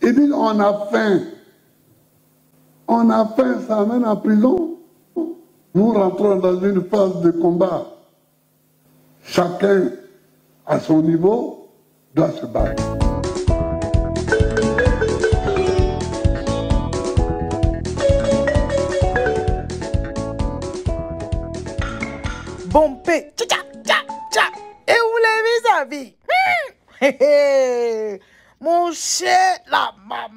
Ils disent on a faim. On a faim, ça amène en prison. Nous rentrons dans une phase de combat. Chacun, à son niveau, doit se battre. Bon paix. Tcha, tcha, tcha. Et où les vis-à-vis? Mon cher, la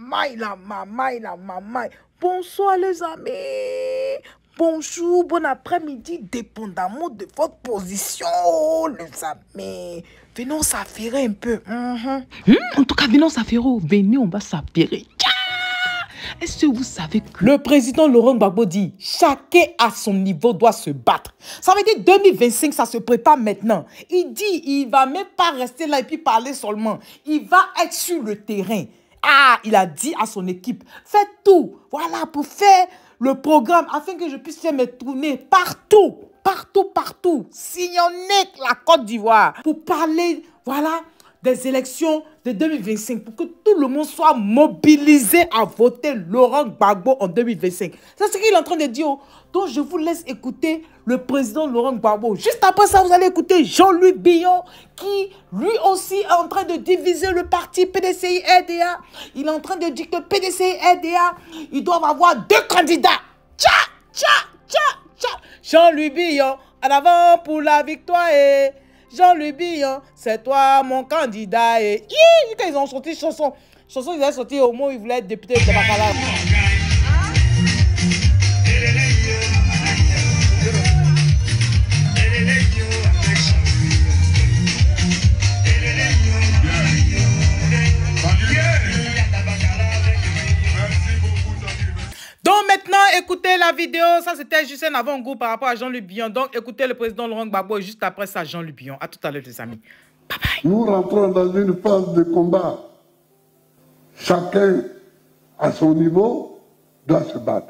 maman. Bonsoir les amis. Bonjour, bon après-midi, dépendamment de votre position, les amis. Venons s'affairer un peu. En tout cas, venons s'affairer. Venez, on va s'affairer. Est-ce que vous savez que le président Laurent Gbagbo dit chacun à son niveau doit se battre. Ça veut dire 2025, ça se prépare maintenant. Il dit il va même pas rester là et puis parler seulement. Il va être sur le terrain. Ah, il a dit à son équipe, faites tout, voilà, pour faire le programme afin que je puisse faire mes tournées partout. Sillonner la Côte d'Ivoire pour parler, voilà, des élections de 2025 pour que tout le monde soit mobilisé à voter Laurent Gbagbo en 2025. C'est ce qu'il est en train de dire. Donc, je vous laisse écouter le président Laurent Gbagbo. Juste après ça, vous allez écouter Jean-Louis Billon qui, lui aussi, est en train de diviser le parti PDCI-RDA. Il est en train de dire que PDCI-RDA, ils doivent avoir 2 candidats. Jean-Louis Billon, en avant pour la victoire. Jean-Louis Billon, c'est toi mon candidat. Et quand ils ont sorti chanson, ils avaient sorti au moment où ils voulaient être député de Bacala. Donc maintenant, écoutez la vidéo. Ça, c'était juste un avant-goût par rapport à Jean-Louis Billon. Donc, écoutez le président Laurent Gbagbo et juste après ça, Jean-Louis Billon. À tout à l'heure, les amis. Bye bye. Nous rentrons dans une phase de combat. Chacun, à son niveau, doit se battre.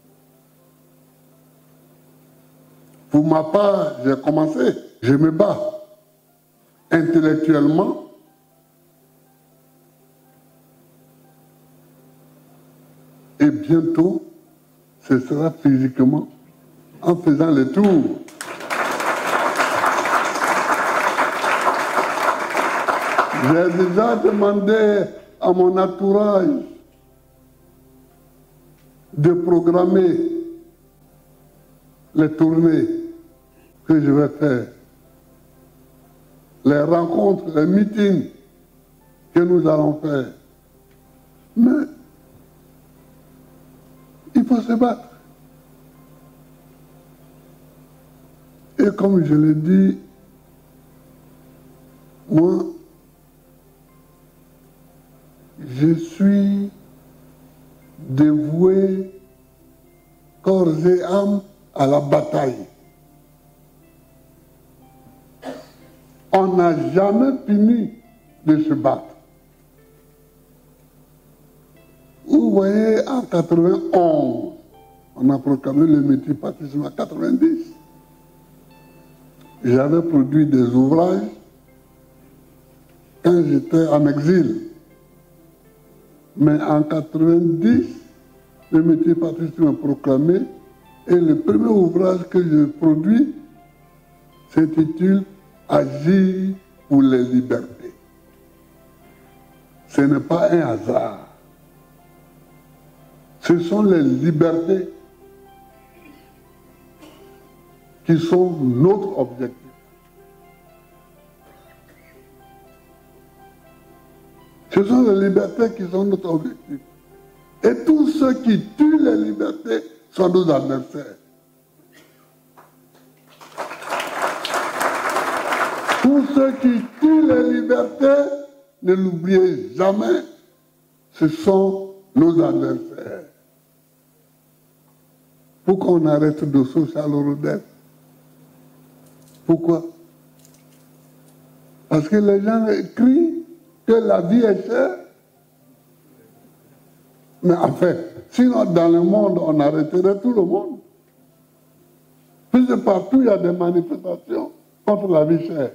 Pour ma part, j'ai commencé. Je me bats intellectuellement. Et bientôt, ce sera physiquement en faisant le tour. J'ai déjà demandé à mon entourage de programmer les tournées que je vais faire, les rencontres, les meetings que nous allons faire. Mais il faut se battre. Et comme je l'ai dit, moi, je suis dévoué corps et âme à la bataille. On n'a jamais fini de se battre. Vous voyez, en 91, on a proclamé le multipartisme en 90. J'avais produit des ouvrages quand j'étais en exil. Mais en 90, le multipartisme est proclamé et le premier ouvrage que je produis s'intitule « Agir pour les libertés ». Ce n'est pas un hasard. Ce sont les libertés qui sont notre objectif. Ce sont les libertés qui sont notre objectif. Et tous ceux qui tuent les libertés sont nos adversaires. Tous ceux qui tuent les libertés, ne l'oubliez jamais, ce sont nos adversaires. Pourquoi on arrête de social Rodin? Pourquoi? Parce que les gens crient que la vie est chère. Mais en fait, sinon dans le monde, on arrêterait tout le monde. Puisque partout, il y a des manifestations contre la vie chère.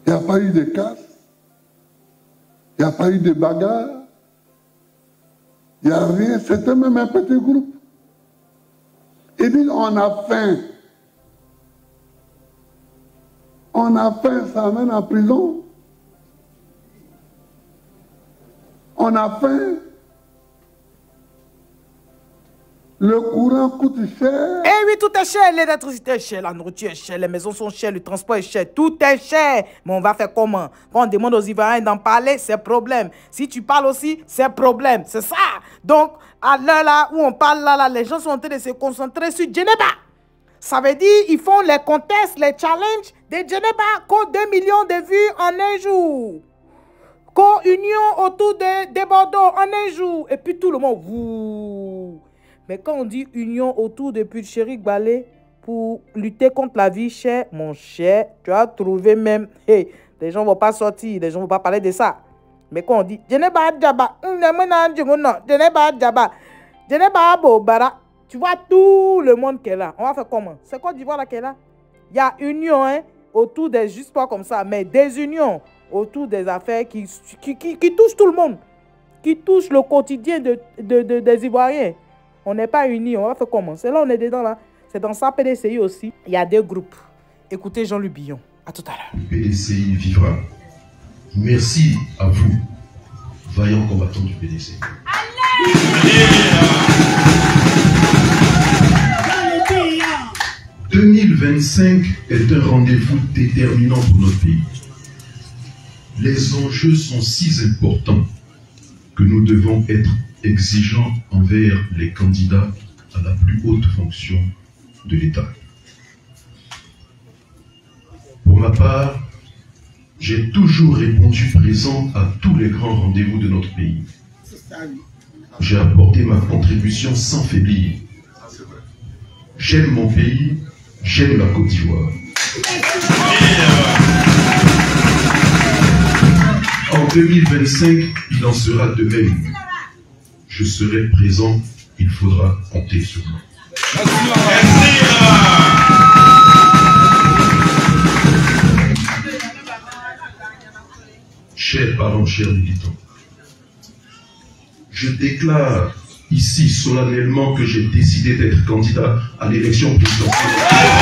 Il n'y a pas eu de casse. Il n'y a pas eu de bagarre. Il n'y a rien. C'était même un petit groupe. Ils disent on a faim. On a faim, ça amène en prison. On a faim. Le courant coûte cher. Eh oui, tout est cher. L'électricité est chère, la nourriture est chère, les maisons sont chères, le transport est cher. Tout est cher. Mais on va faire comment? Quand on demande aux Ivoiriens d'en parler, c'est problème. Si tu parles aussi, c'est problème. C'est ça. Donc, à l'heure là où on parle là, les gens sont en train de se concentrer sur Djeneba. Ça veut dire ils font les contests, les challenges de Djeneba. Qu'au 2 millions de vues en un jour. Qu'au union autour de Bordeaux en un jour. Et puis tout le monde. Ouh. Mais quand on dit union autour de Pulchéri Balé pour lutter contre la vie chère, mon cher, tu as trouvé même. Hey, les gens ne vont pas sortir, les gens ne vont pas parler de ça. Mais quand on dit Djeneba Djaba, Djeneba Djaba, Djeneba Bobara, tu vois tout le monde qui est là. On va faire comment? C'est Côte d'Ivoire là qui est là. Il y a union autour des, juste pas comme ça, mais des unions autour des affaires qui touchent tout le monde, qui touchent le quotidien des Ivoiriens. On n'est pas unis, on va faire comment? C'est là on est dedans là. C'est dans ça PDCI aussi. Il y a deux groupes. Écoutez Jean-Luc Billon. À tout à l'heure. Le PDCI vivra. Merci à vous, vaillants combattants du PDCI. 2025 est un rendez-vous déterminant pour notre pays. Les enjeux sont si importants que nous devons être exigeants envers les candidats à la plus haute fonction de l'État. Pour ma part, j'ai toujours répondu présent à tous les grands rendez-vous de notre pays. J'ai apporté ma contribution sans faiblir. J'aime mon pays, j'aime la Côte d'Ivoire. En 2025, il en sera de même. Je serai présent, il faudra compter sur moi. Chers parents, chers militants, je déclare ici solennellement que j'ai décidé d'être candidat à l'élection présidentielle.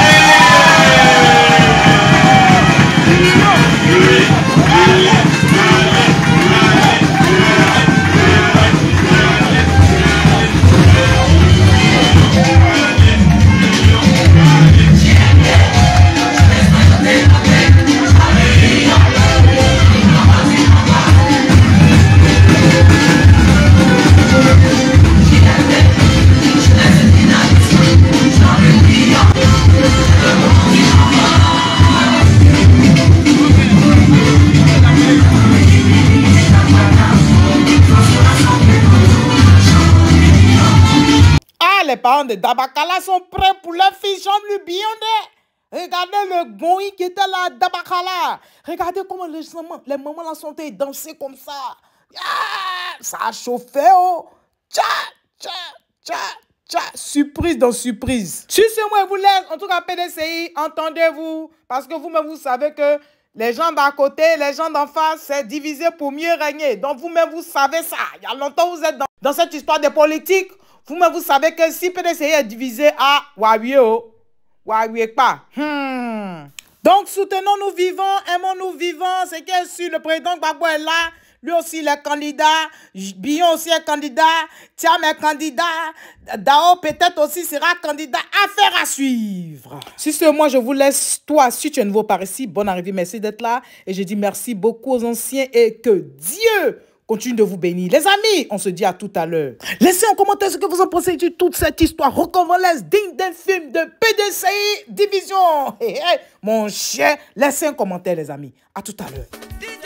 Les parents de Dabakala sont prêts pour leur fils Jean-Luc Billon. Regardez le goï qui était là à Dabakala. Regardez comment les mamans là sont dansées comme ça. Ah, ça a chauffé. Oh. Tcha, tcha, tcha, tcha. Surprise dans surprise. Si c'est moi, vous laisse. En tout cas, PDCI, entendez-vous. Parce que vous-même, vous savez que les gens d'à côté, les gens d'en face, c'est divisé pour mieux régner. Donc vous-même, vous savez ça. Il y a longtemps, vous êtes dans cette histoire de politique. Vous-même, vous savez que si PDCI est divisé à Wawio, pas. Donc, soutenons-nous vivants, aimons-nous vivants. C'est qui est sûr, le président Gbagbo est là. Lui aussi, il est candidat. Billon aussi est candidat. Thiam est candidat. Dao peut-être aussi sera candidat. Affaire à suivre. Si c'est moi, je vous laisse. Toi, si tu es nouveau par ici, bonne arrivée. Merci d'être là. Et je dis merci beaucoup aux anciens et que Dieu continue de vous bénir. Les amis, on se dit à tout à l'heure. Laissez en commentaire ce que vous en pensez de toute cette histoire rocambolesque digne d'un film de PDCI Division. Hey, hey, mon cher, laissez un commentaire, les amis. À tout à l'heure.